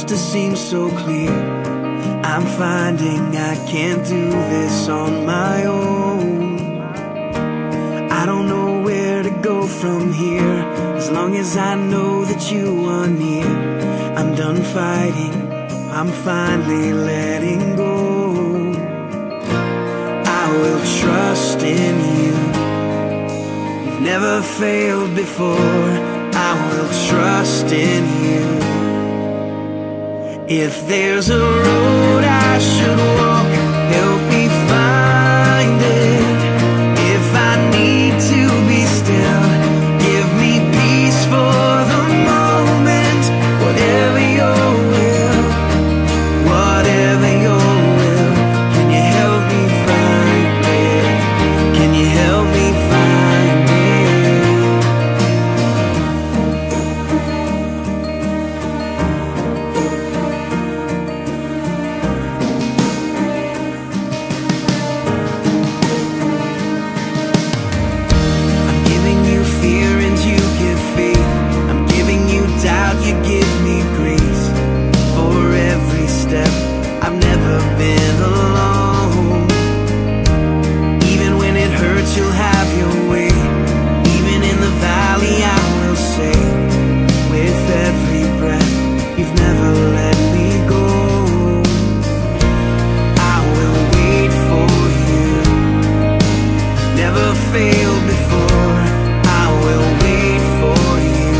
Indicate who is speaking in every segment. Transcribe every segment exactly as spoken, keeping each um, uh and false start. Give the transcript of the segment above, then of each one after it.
Speaker 1: used to seem so clear. I'm finding I can't do this on my own. I don't know where to go from here, as long as I know that you are near. I'm done fighting, I'm finally letting go. I will trust in you, you've never failed before. I will trust in you. If there's a road I should walk, help me find it. If I need to be still, give me peace for the moment. Whatever your will, whatever your will, can you help me find it? Can you help me find it? I'm giving you fear and you give faith. I'm giving you doubt, you give me grace. For every step, I've never been alone. Even when it hurts, you'll have your way. Even in the valley, I will say, with every breath, you've never let me go. I will wait for you, never failed before. I will wait for you.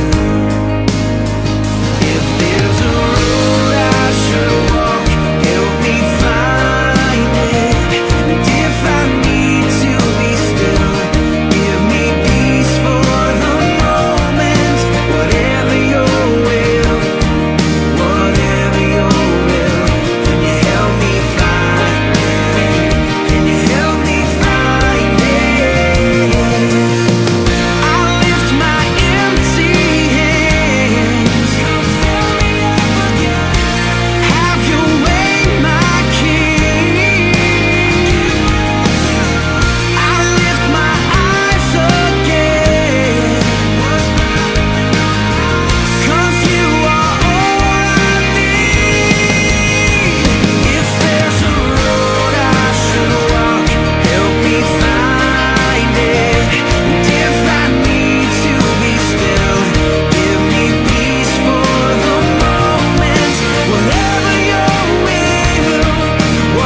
Speaker 1: If there's a road I should walk, help me find it. And if I need to be still, give me peace for the moment. Whatever your will, whatever your will, can you help me find it? Can you help me find it? I lift my empty hands. Come fill me up again. Have your way, my King. I lift my eyes again, 'cause you are all I need. If there's a road I should walk, help me find it. And if I need to be still, give me peace for the moment. Whatever your will,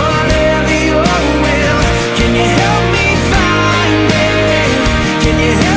Speaker 1: whatever your will, can you help me find it? Can you help